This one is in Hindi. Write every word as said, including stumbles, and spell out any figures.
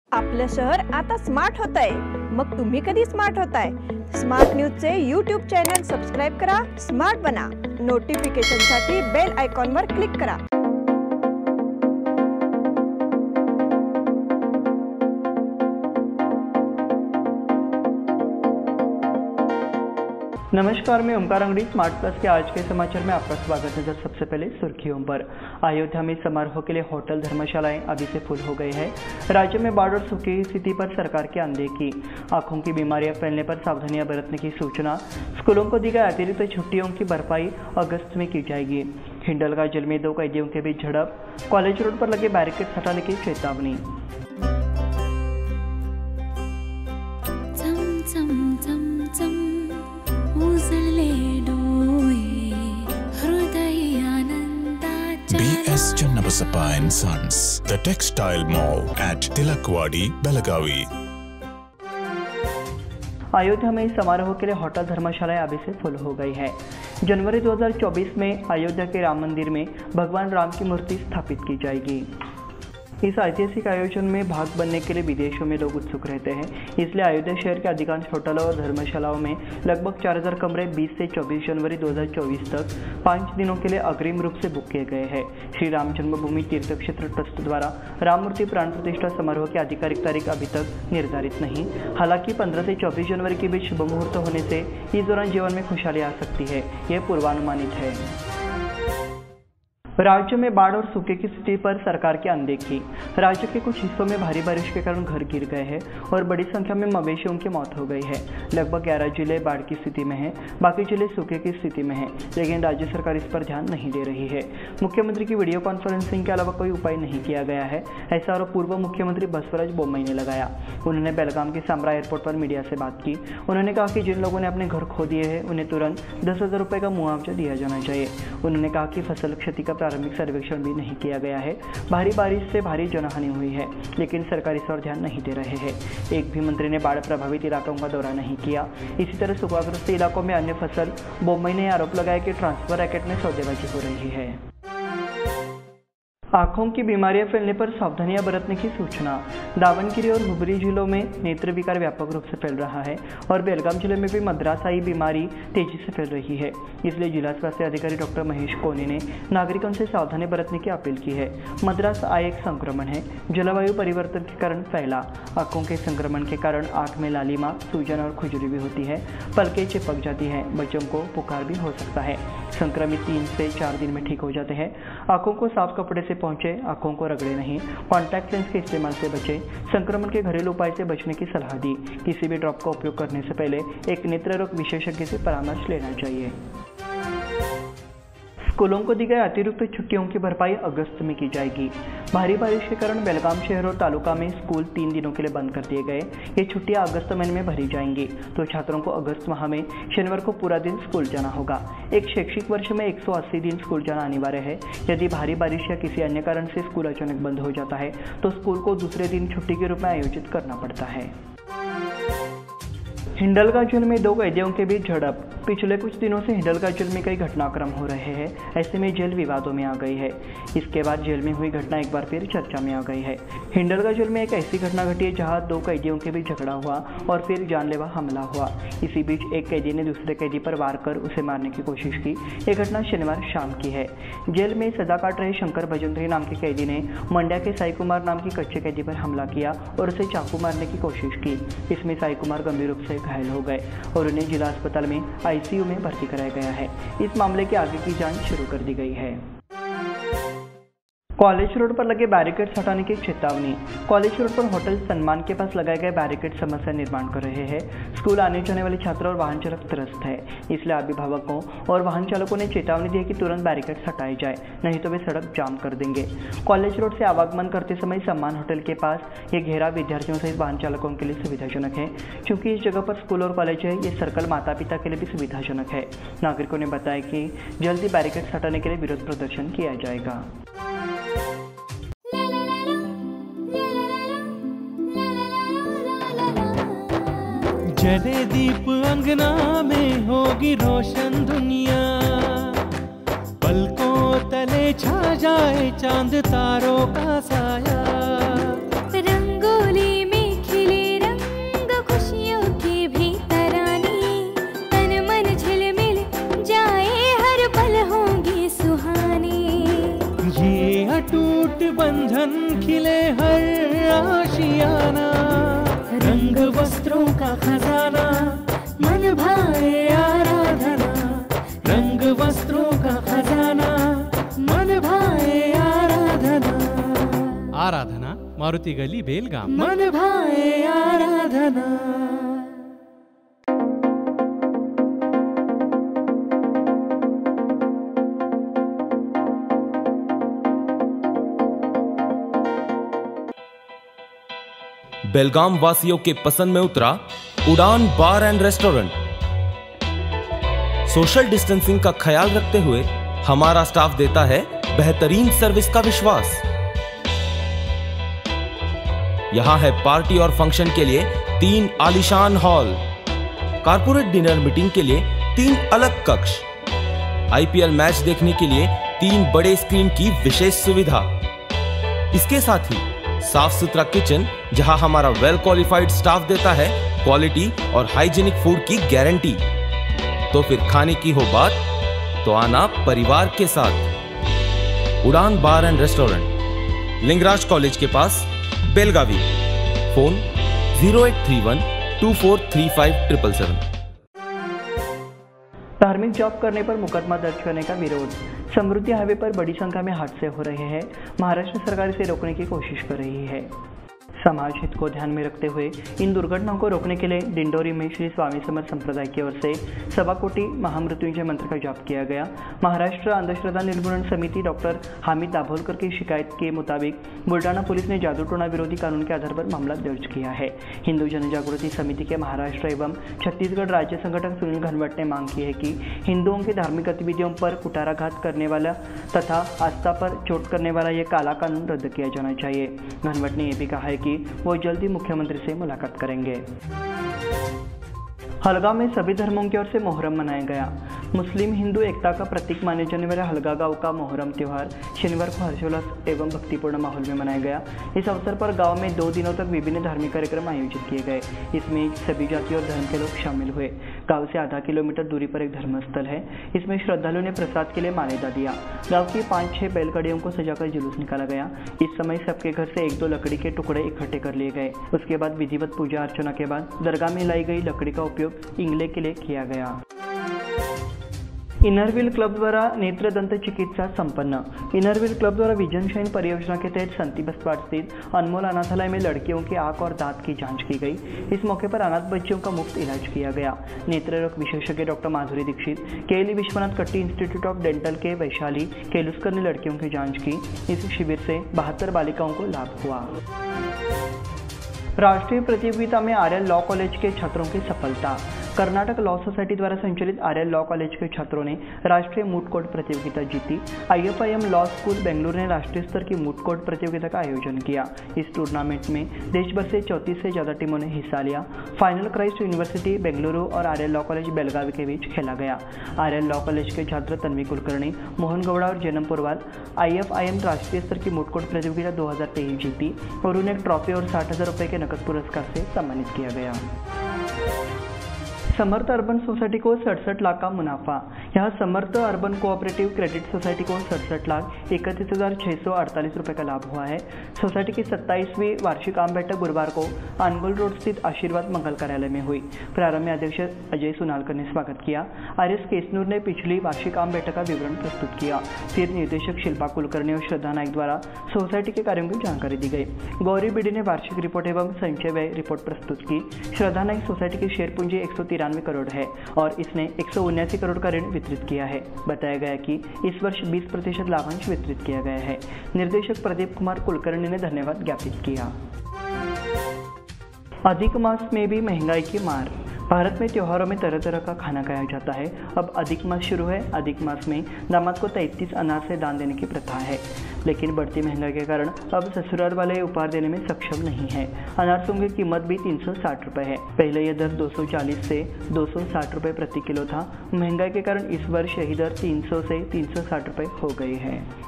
आपलं शहर आता स्मार्ट होत आहे। मग तुम्ही कधी स्मार्ट होताय? स्मार्ट न्यूजचे यूट्यूब चॅनल सबस्क्राइब करा, स्मार्ट बना। नोटिफिकेशनसाठी बेल आयकॉनवर क्लिक करा। नमस्कार, मैं ओमकार अंगड़ी स्मार्ट प्लस के आज के समाचार में आपका स्वागत है। सबसे पहले सुर्खियों पर। अयोध्या में समारोह के लिए होटल धर्मशालाएं अभी से फुल हो गई है। राज्य में बाढ़ और सूखे की स्थिति पर सरकार की अनदेखी। आंखों की बीमारियां फैलने पर सावधानियां बरतने की सूचना। स्कूलों को दी गई अतिरिक्त छुट्टियों की भरपाई अगस्त में की जाएगी। हिंडलगा जेल में दो कैदियों के बीच झड़प। कॉलेज रोड पर लगे बैरिकेड हटाने की चेतावनी। B S Channabasappa and Sons, the textile mall at Tilakwadi, Belagavi. Ayodhya में समारोह के लिए होटल धर्मशालाएं अभी से फुल हो गई है। जनवरी दो हज़ार चौबीस में अयोध्या के राम मंदिर में भगवान राम की मूर्ति स्थापित की जाएगी। इस ऐतिहासिक आयोजन में भाग बनने के लिए विदेशों में लोग उत्सुक रहते हैं, इसलिए अयोध्या शहर के अधिकांश होटलों और धर्मशालाओं में लगभग चार हज़ार कमरे बीस से चौबीस जनवरी दो हज़ार चौबीस तक पाँच दिनों के लिए अग्रिम रूप से बुक किए गए हैं। श्री राम जन्मभूमि तीर्थ क्षेत्र ट्रस्ट द्वारा राम मूर्ति प्राण प्रतिष्ठा समारोह की आधिकारिक तारीख अभी तक निर्धारित नहीं। हालांकि पंद्रह से चौबीस जनवरी के बीच शुभ मुहूर्त होने से इस दौरान जीवन में खुशहाली आ सकती है, यह पूर्वानुमानित है। राज्य में बाढ़ और सूखे की स्थिति पर सरकार की अनदेखी। राज्य के कुछ हिस्सों में भारी बारिश के कारण घर गिर गए हैं और बड़ी संख्या में मवेशियों की मौत हो गई है। लगभग ग्यारह जिले बाढ़ की स्थिति में हैं, बाकी जिले सूखे की स्थिति में हैं, लेकिन राज्य सरकार इस पर ध्यान नहीं दे रही है। मुख्यमंत्री की वीडियो कॉन्फ्रेंसिंग के अलावा कोई उपाय नहीं किया गया है, ऐसा आरोप पूर्व मुख्यमंत्री बसवराज बोम्मई ने लगाया। उन्होंने बेलगाम के सामरा एयरपोर्ट पर मीडिया से बात की। उन्होंने कहा कि जिन लोगों ने अपने घर खो दिए हैं उन्हें तुरंत दस हजार रुपये का मुआवजा दिया जाना चाहिए। उन्होंने कहा कि फसल क्षति का प्रारंभिक सर्वेक्षण भी नहीं किया गया है। भारी बारिश से भारी जनहानि हुई है, लेकिन सरकार इस पर ध्यान नहीं दे रहे हैं। एक भी मंत्री ने बाढ़ प्रभावित इलाकों का दौरा नहीं किया। इसी तरह सूखाग्रस्त इलाकों में अन्य फसल। बोम्मई ने आरोप लगाया कि ट्रांसफर रैकेट में सौदेबाजी हो रही है। आंखों की बीमारियां फैलने पर सावधानियां बरतने की सूचना। दावणगिरी और हुबली जिलों में नेत्र विकार व्यापक रूप से फैल रहा है और बेलगाम जिले में भी मद्रासाई बीमारी तेजी से फैल रही है। इसलिए जिला स्वास्थ्य अधिकारी डॉक्टर महेश कोनी ने नागरिकों से सावधानी बरतने की अपील की है। मद्रास आई एक संक्रमण है, जलवायु परिवर्तन के कारण फैला। आंखों के संक्रमण के कारण आंख में लालिमा, सूजन और खुजली भी होती है, पलकें चिपक जाती हैं, बच्चों को बुखार भी हो सकता है। संक्रमित तीन से चार दिन में ठीक हो जाते हैं। आंखों को साफ कपड़े से पहुंचे, आंखों को रगड़े नहीं। कॉन्टैक्ट लेंस के इस्तेमाल से बचें। संक्रमण के घरेलू उपाय से बचने की सलाह दी। किसी भी ड्रॉप का उपयोग करने से पहले एक नेत्र रोग विशेषज्ञ से परामर्श लेना चाहिए। स्कूलों को दी गई अतिरिक्त छुट्टियों की भरपाई अगस्त में की जाएगी। भारी बारिश के कारण बेलगाम शहर और तालुका में स्कूल तीन दिनों के लिए बंद कर दिए गए। ये छुट्टियां अगस्त महीने में भरी जाएंगी, तो छात्रों को अगस्त माह में शनिवार को पूरा दिन स्कूल जाना होगा। एक शैक्षिक वर्ष में एक सौ अस्सी दिन स्कूल जाना अनिवार्य है। यदि भारी बारिश या किसी अन्य कारण से स्कूल अचानक बंद हो जाता है तो स्कूल को दूसरे दिन छुट्टी के रूप में आयोजित करना पड़ता है। हिंडलगा जेल में दो कैदियों के बीच झड़प। पिछले कुछ दिनों से हिंडलगा जेल में कई घटनाक्रम हो रहे हैं, ऐसे में जेल विवादों में आ गई है। इसके बाद जेल में हुई घटना एक बार फिर चर्चा में आ गई है। हिंडलगा जेल में एक ऐसी घटना घटी है जहां दो कैदियों के बीच झगड़ा हुआ और फिर जानलेवा हमला हुआ। इसी बीच एक कैदी ने दूसरे कैदी पर वार कर उसे मारने की कोशिश की। यह घटना शनिवार शाम की है। जेल में सजा काट रहे शंकर भजंत्री नाम के कैदी ने मंड्या के साई कुमार नाम की कच्चे कैदी पर हमला किया और उसे चाकू मारने की कोशिश की। इसमें साई कुमार गंभीर रूप से घायल हो गए और उन्हें जिला अस्पताल में आईसीयू में भर्ती कराया गया है। इस मामले के आगे की जांच शुरू कर दी गई है। कॉलेज रोड पर लगे बैरिकेड्स हटाने की चेतावनी। कॉलेज रोड पर होटल सम्मान के पास लगाए गए बैरिकेड समस्या निर्माण कर रहे हैं। स्कूल आने जाने वाले छात्र और वाहन चालक त्रस्त है, इसलिए अभिभावकों और वाहन चालकों ने चेतावनी दी है कि तुरंत बैरिकेड्स हटाए जाए, नहीं तो वे सड़क जाम कर देंगे। कॉलेज रोड से आवागमन करते समय सम्मान होटल के पास ये घेरा विद्यार्थियों सहित वाहन चालकों के लिए सुविधाजनक है। चूंकि इस जगह पर स्कूल और कॉलेज है, ये सर्कल माता पिता के लिए भी सुविधाजनक है। नागरिकों ने बताया कि जल्दी बैरिकेड्स हटाने के लिए विरोध प्रदर्शन किया जाएगा। जले दीप अंगना में होगी रोशन दुनिया, पलकों तले छा जाए चांद तारों का साया, रंगोली मारुति गली बेलगाम। मन भाए आराधना। बेलगाम वासियों के पसंद में उतरा Udaan bar and restaurant. Social distancing का ख्याल रखते हुए हमारा स्टाफ देता है बेहतरीन सर्विस का विश्वास। यहां है पार्टी और फंक्शन के लिए तीन आलीशान हॉल, कारपोरेट डिनर मीटिंग के लिए तीन अलग कक्ष, आईपीएल मैच देखने के लिए तीन बड़े स्क्रीन की विशेष सुविधा। इसके साथ ही साफ सुथरा किचन जहां हमारा वेल क्वालिफाइड स्टाफ देता है क्वालिटी और हाइजीनिक फूड की गारंटी। तो फिर खाने की हो बात तो आना परिवार के साथ। Udaan bar and restaurant, Lingaraj college के पास, Belagavi. Phone zero eight three one two four three five triple seven. धार्मिक जॉब करने पर मुकदमा दर्ज करने का विरोध। समृद्धि हाईवे पर बड़ी संख्या में हादसे हो रहे हैं। महाराष्ट्र सरकार इसे रोकने की कोशिश कर रही है। समाज हित को ध्यान में रखते हुए इन दुर्घटनाओं को रोकने के लिए डिंडोरी में श्री स्वामी समर्थ संप्रदाय की ओर से सवा कोटि महामृत्युंजय मंत्र का जाप किया गया। महाराष्ट्र अंधश्रद्धा निर्मूलन समिति डॉक्टर हामिद दाभोलकर की शिकायत के मुताबिक बुल्डाना पुलिस ने जादू टोना विरोधी कानून के आधार पर मामला दर्ज किया है। हिंदू जनजागृति समिति के महाराष्ट्र एवं छत्तीसगढ़ राज्य संगठक सुनील घनवट ने मांग की है कि हिंदुओं की धार्मिक गतिविधियों पर कुठाराघात करने वाला तथा आस्था पर चोट करने वाला यह काला कानून रद्द किया जाना चाहिए। घनवट ने यह भी कहा है कि वो जल्दी मुख्यमंत्री से मुलाकात करेंगे। हलगा में सभी धर्मों की ओर से मोहर्रम मनाया गया। मुस्लिम हिंदू एकता का प्रतीक माने जाने वाले हलगा गांव का मोहर्रम त्यौहार शनिवार को हर्षोल्लास एवं भक्तिपूर्ण माहौल में मनाया गया। इस अवसर पर गांव में दो दिनों तक विभिन्न धार्मिक कार्यक्रम आयोजित किए गए। इसमें सभी जाति और धर्म के लोग शामिल हुए। गांव से आधा किलोमीटर दूरी पर एक धर्मस्थल है। इसमें श्रद्धालुओं ने प्रसाद के लिए मान्यता दिया। गाँव की पाँच छह बैलगाड़ियों को सजाकर जुलूस निकाला गया। इस समय सबके घर से एक दो लकड़ी के टुकड़े इकट्ठे कर लिए गए। उसके बाद विधिवत पूजा अर्चना के बाद दरगाह में लाई गई लकड़ी का उपयोग इंगले के लिए किया गया। इनरव्हील क्लब द्वारा नेत्र दंत चिकित्सा संपन्न। इनरव्हील क्लब द्वारा विजन शाइन परियोजना के तहत संती बसपाट स्थित अनमोल अनाथालय में लड़कियों की आंख और दांत की जांच की गई। इस मौके पर अनाथ बच्चियों का मुफ्त इलाज किया गया। नेत्र रोग विशेषज्ञ doctor Madhuri Dikshit, KLE Vishwanath Katti institute of dental के वैशाली केलुस्कर ने लड़कियों की जाँच की। इस शिविर से बहत्तर बालिकाओं को लाभ हुआ। राष्ट्रीय प्रतियोगिता में आर्यन लॉ कॉलेज के छात्रों की सफलता। कर्नाटक लॉ सोसाइटी द्वारा संचालित आर्यन लॉ कॉलेज के छात्रों ने राष्ट्रीय मूट कोर्ट प्रतियोगिता जीती। आईएफआईएम लॉ स्कूल बेंगलुरु ने राष्ट्रीय स्तर की मूट कोर्ट प्रतियोगिता का आयोजन किया। इस टूर्नामेंट में देश भर से चौंतीस से ज्यादा टीमों ने हिस्सा लिया। फाइनल क्राइस्ट यूनिवर्सिटी बेंगलुरु और आर्यन लॉ कॉलेज बेलगावी के बीच खेला गया। आर्यन लॉ कॉलेज के छात्र तन्वी कुलकर्णी, मोहन गौड़ा और जैनम पुरवाल आईएफआईएम राष्ट्रीय स्तर की मूट कोर्ट प्रतियोगिता दो हजार तेईस जीती और उन्हें एक ट्रॉफी और साठ हजार रुपये के नकद पुरस्कार से सम्मानित किया गया। समर्थ अर्बन सोसाइटी को सड़सठ लाख का मुनाफा। यहाँ Samarth urban cooperative credit society को सड़सठ लाख इकतीस हजार छः सौ अड़तालीस रुपये का लाभ हुआ है। सोसाइटी की सत्ताईसवीं वार्षिक आम बैठक गुरुवार को अनगोल रोड स्थित आशीर्वाद मंगल कार्यालय में हुई। प्रारंभ में अध्यक्ष अजय सुनालकर ने स्वागत किया। आर एस केसनूर ने पिछली वार्षिक आम बैठक का विवरण प्रस्तुत किया। फिर निर्देशक शिल्पा कुलकर्णी और श्रद्धा नाइक द्वारा सोसाइटी के कार्यों की जानकारी दी गई। गौरी बीडी ने वार्षिक रिपोर्ट एवं संचय व्यय रिपोर्ट प्रस्तुत की। श्रद्धा नाइक सोसाइटी की शेयर पूंजी एक सौ तिरानवे करोड़ है और इसने एक सौ उन्यासी करोड़ का ऋण वितरित किया है। बताया गया कि इस वर्ष बीस प्रतिशत लाभांश वितरित किया गया है। निर्देशक प्रदीप कुमार कुलकर्णी ने धन्यवाद ज्ञापित किया। अधिक मास में भी महंगाई की मार। भारत में त्योहारों में तरह तरह का खाना खाया जाता है। अब अधिक मास शुरू है। अधिक मास में दामाद को तैंतीस अनार से दान देने की प्रथा है, लेकिन बढ़ती महंगाई के कारण अब ससुराल वाले उपहार देने में सक्षम नहीं है। अनारसों की कीमत भी तीन सौ साठ रुपये है। पहले यह दर दो सौ चालीस से दो सौ साठ रुपये प्रति किलो था। महंगाई के कारण इस वर्ष यही दर तीन सौ से तीन सौ साठ रुपये हो गई है।